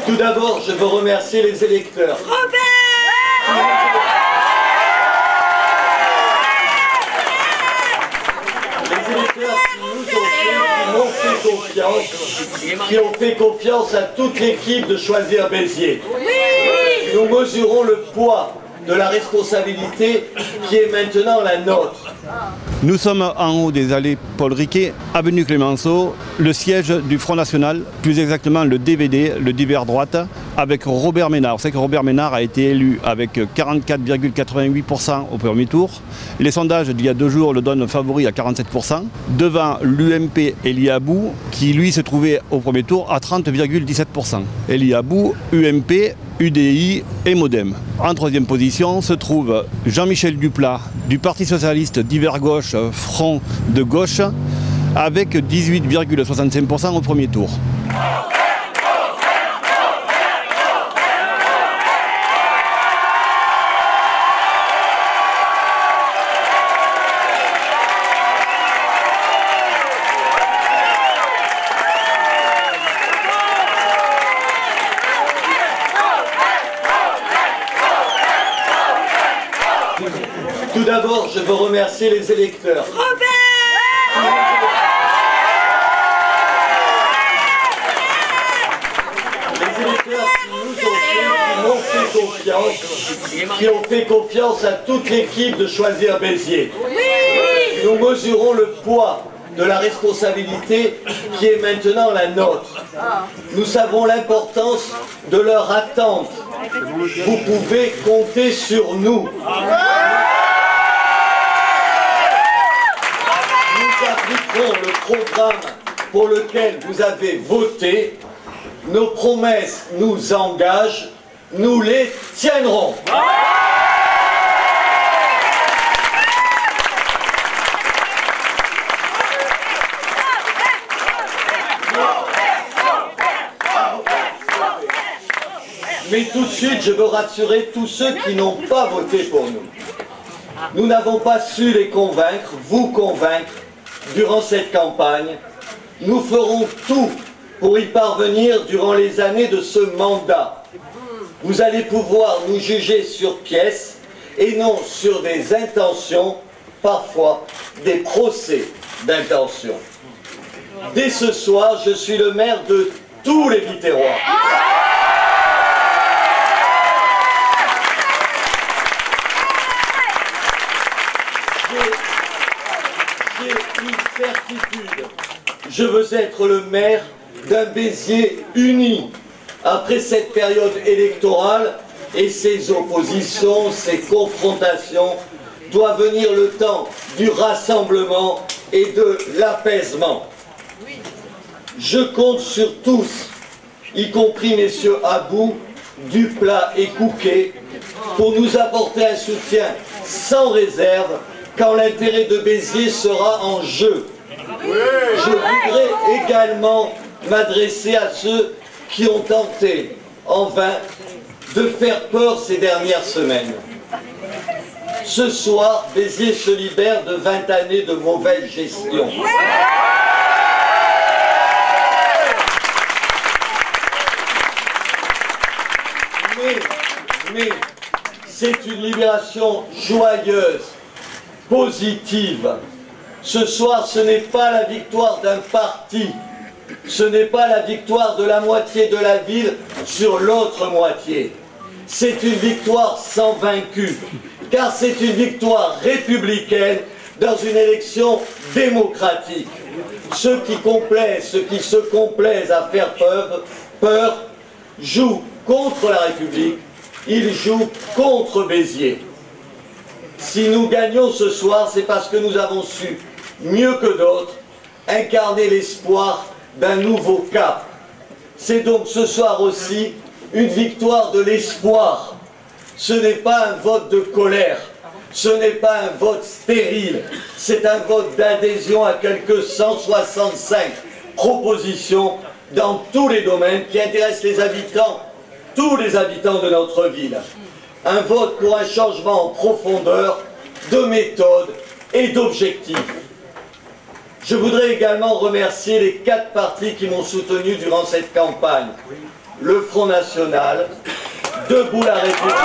Tout d'abord, je veux remercier les électeurs. Les électeurs qui m'ont fait confiance, qui ont fait confiance à toute l'équipe de Choisir Béziers. Nous mesurons le poids de la responsabilité qui est maintenant la nôtre. Nous sommes en haut des allées Paul Riquet, avenue Clémenceau, le siège du Front National, plus exactement le DVD, le divers droite, avec Robert Ménard. Vous savez que Robert Ménard a été élu avec 44,88% au premier tour. Les sondages d'il y a 2 jours le donnent favori à 47%, devant l'UMP Elie Abou, qui lui se trouvait au premier tour à 30,17%. Elie Abou, UMP, UDI et Modem. En troisième position se trouve Jean-Michel Duplat du Parti Socialiste d'hiver gauche, Front de gauche, avec 18,65% au premier tour. Tout d'abord, je veux remercier les électeurs. Les électeurs qui m'ont fait confiance, qui ont fait confiance à toute l'équipe de Choisir Béziers. Nous mesurons le poids de la responsabilité qui est maintenant la nôtre. Nous savons l'importance de leur attente. Vous pouvez compter sur nous. Nous appliquerons le programme pour lequel vous avez voté. Nos promesses nous engagent. Nous les tiendrons. Mais tout de suite, je veux rassurer tous ceux qui n'ont pas voté pour nous. Nous n'avons pas su les convaincre, vous convaincre, durant cette campagne. Nous ferons tout pour y parvenir durant les années de ce mandat. Vous allez pouvoir nous juger sur pièce et non sur des intentions, parfois des procès d'intention. Dès ce soir, je suis le maire de tous les Biterrois. J'ai une certitude. Je veux être le maire d'un Béziers uni. Après cette période électorale et ses oppositions, ses confrontations, doit venir le temps du rassemblement et de l'apaisement. Je compte sur tous, y compris messieurs Abou, Duplat et Couquet, pour nous apporter un soutien sans réserve quand l'intérêt de Béziers sera en jeu. Je voudrais également m'adresser à ceux qui ont tenté, en vain, de faire peur ces dernières semaines. Ce soir, Béziers se libère de 20 années de mauvaise gestion. Mais c'est une libération joyeuse, positive. Ce soir, ce n'est pas la victoire d'un parti, ce n'est pas la victoire de la moitié de la ville sur l'autre moitié. C'est une victoire sans vaincu, car c'est une victoire républicaine dans une élection démocratique. Ceux qui se complaisent à faire peur jouent contre la République, ils jouent contre Béziers. Si nous gagnons ce soir, c'est parce que nous avons su, mieux que d'autres, incarner l'espoir d'un nouveau cap. C'est donc ce soir aussi une victoire de l'espoir. Ce n'est pas un vote de colère, ce n'est pas un vote stérile, c'est un vote d'adhésion à quelques 165 propositions dans tous les domaines qui intéressent les habitants, tous les habitants de notre ville. Un vote pour un changement en profondeur, de méthode et d'objectifs. Je voudrais également remercier les 4 partis qui m'ont soutenu durant cette campagne. le Front National, Debout la République,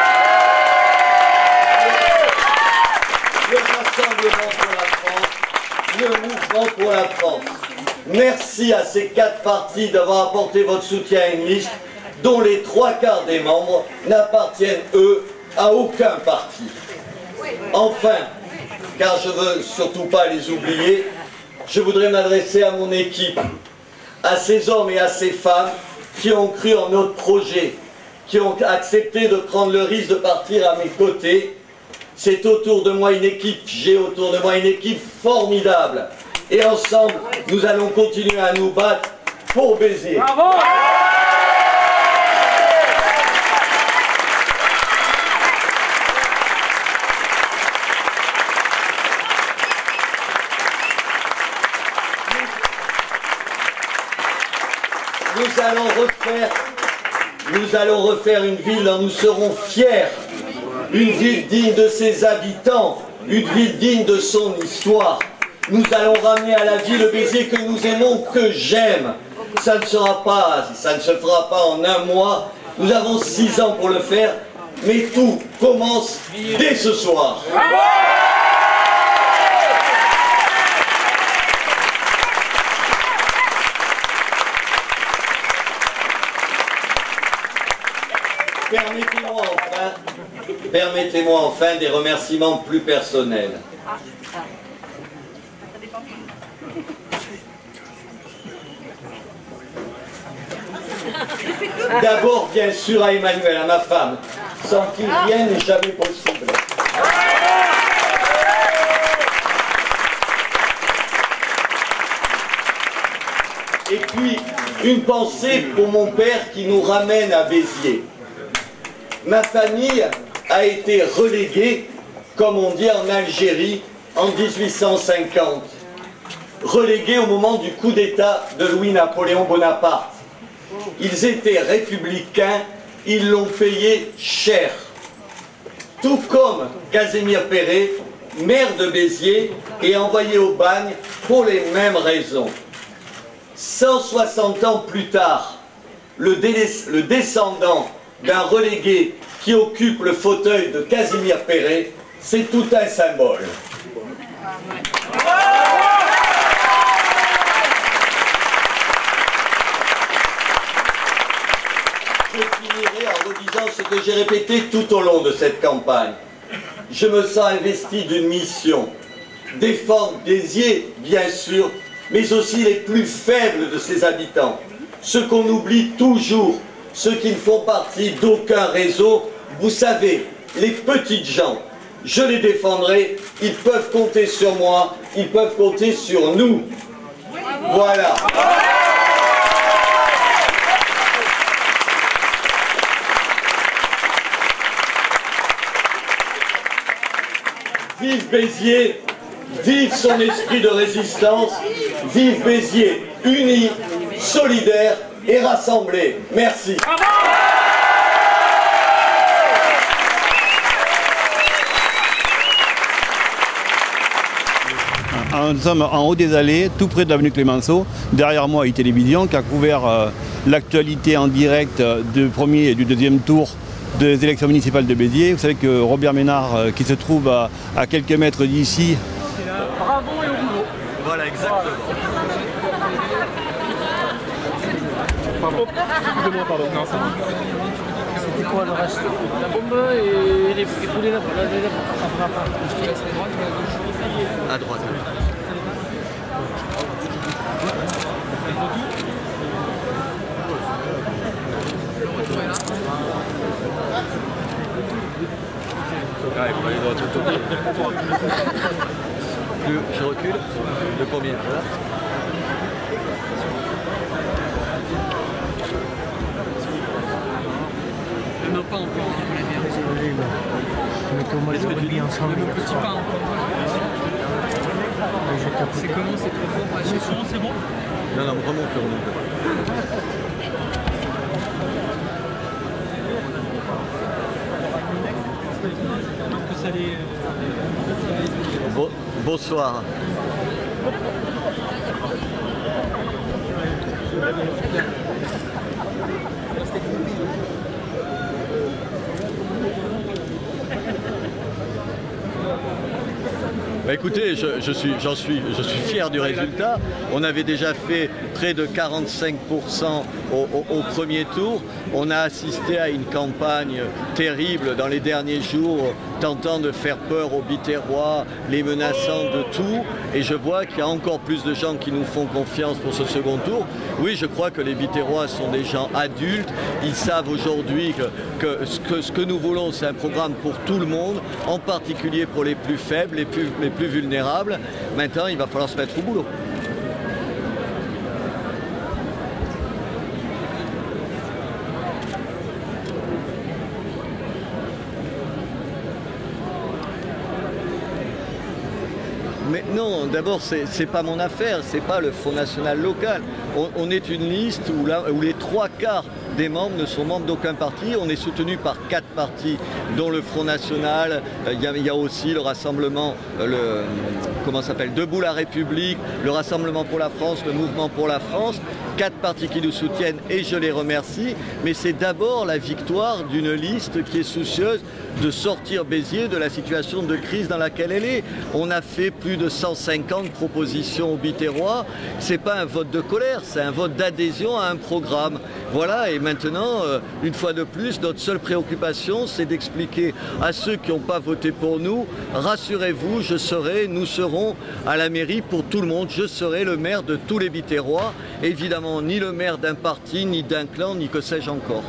le Rassemblement pour la France, le Mouvement pour la France. Merci à ces 4 partis d'avoir apporté votre soutien à une liste dont les 3/4 des membres n'appartiennent, eux, à aucun parti. Enfin, car je ne veux surtout pas les oublier, je voudrais m'adresser à mon équipe, à ces hommes et à ces femmes qui ont cru en notre projet, qui ont accepté de prendre le risque de partir à mes côtés. C'est autour de moi une équipe, j'ai autour de moi une équipe formidable. Et ensemble, nous allons continuer à nous battre pour Béziers. Bravo! Nous allons refaire une ville dont nous serons fiers, une ville digne de ses habitants, une ville digne de son histoire. Nous allons ramener à la vie le Béziers que nous aimons, que j'aime. Ça ne se fera pas en un mois. Nous avons 6 ans pour le faire, mais tout commence dès ce soir. Permettez-moi enfin des remerciements plus personnels. D'abord, bien sûr, à Emmanuel, à ma femme, sans qui rien n'est jamais possible. Et puis, une pensée pour mon père qui nous ramène à Béziers. Ma famille a été reléguée, comme on dit en Algérie, en 1850. Reléguée au moment du coup d'État de Louis-Napoléon Bonaparte. Ils étaient républicains, ils l'ont payé cher. Tout comme Casimir Perret, maire de Béziers, est envoyé au bagne pour les mêmes raisons. 160 ans plus tard, le descendant d'un relégué qui occupe le fauteuil de Casimir Perret, c'est tout un symbole. Je finirai en redisant ce que j'ai répété tout au long de cette campagne. Je me sens investi d'une mission, défendre Béziers, bien sûr, mais aussi les plus faibles de ses habitants, ceux qu'on oublie toujours, ceux qui ne font partie d'aucun réseau. Vous savez, les petites gens, je les défendrai, ils peuvent compter sur moi, ils peuvent compter sur nous. Voilà. Vive Béziers, vive son esprit de résistance, vive Béziers, unis, solidaires et rassemblés. Merci. Nous sommes en haut des allées, tout près de l'avenue Clémenceau. Derrière moi, iTélévision, qui a couvert l'actualité en direct du premier et du deuxième tour des élections municipales de Béziers. Vous savez que Robert Ménard, qui se trouve à quelques mètres d'ici... Bravo et au boulot. Voilà, exactement. Pardon. Excusez-moi, pardon. Non, c'est bon. C'était quoi le reste? La bombe et les poulets là-bas. Je te laisse à droite ou à gauche? À droite. Je recule. De combien? Voilà. Il n'y en a pas encore, on les bien. Est-ce que tu dis ensemble? Le petit pain encore. C'est comment? C'est trop fort? C'est bon? Non, non, remonte. Bonsoir. Bah écoutez, je suis fier du résultat. On avait déjà fait près de 45% au premier tour. On a assisté à une campagne terrible dans les derniers jours, tentant de faire peur aux Biterrois, les menaçant de tout. Et je vois qu'il y a encore plus de gens qui nous font confiance pour ce second tour. Oui, je crois que les Biterrois sont des gens adultes. Ils savent aujourd'hui que ce que nous voulons, c'est un programme pour tout le monde, en particulier pour les plus faibles, les plus vulnérables. Maintenant, il va falloir se mettre au boulot. Mais non, d'abord, c'est pas mon affaire, c'est pas le Front National local. On est une liste où les 3/4 des membres ne sont membres d'aucun parti. On est soutenu par 4 partis, dont le Front National. Il y a aussi le Rassemblement, comment ça s'appelle, Debout la République, le Rassemblement pour la France, le Mouvement pour la France. 4 partis qui nous soutiennent et je les remercie. Mais c'est d'abord la victoire d'une liste qui est soucieuse de sortir Béziers de la situation de crise dans laquelle elle est. On a fait plus de 150 propositions aux Biterrois. C'est pas un vote de colère, c'est un vote d'adhésion à un programme. Voilà, et maintenant, une fois de plus, notre seule préoccupation, c'est d'expliquer à ceux qui n'ont pas voté pour nous, rassurez-vous, nous serons à la mairie pour tout le monde. Je serai le maire de tous les Biterrois. Évidemment, ni le maire d'un parti, ni d'un clan, ni que sais-je encore.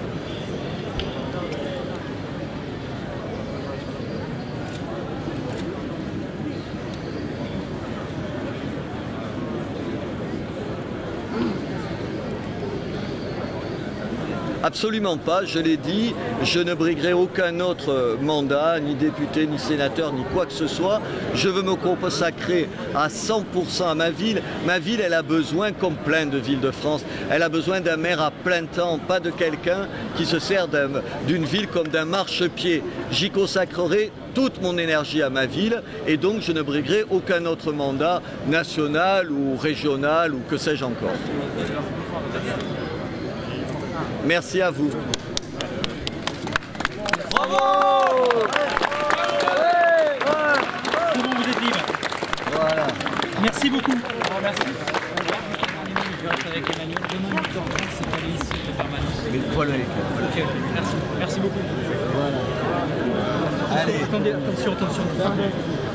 Absolument pas, je l'ai dit, je ne briguerai aucun autre mandat, ni député, ni sénateur, ni quoi que ce soit. Je veux me consacrer à 100% à ma ville. Ma ville, elle a besoin, comme plein de villes de France, elle a besoin d'un maire à plein temps, pas de quelqu'un qui se sert d'une ville comme d'un marchepied. J'y consacrerai toute mon énergie à ma ville et donc je ne briguerai aucun autre mandat national ou régional ou que sais-je encore. Merci à vous. Bravo! C'est bon, vous êtes libre. Voilà. Merci beaucoup. Merci. Avec Emmanuel, demain 8h30, c'est pas ici de permanence. Mais voilà. Ok, merci. Merci beaucoup. Voilà. Allez. Attention.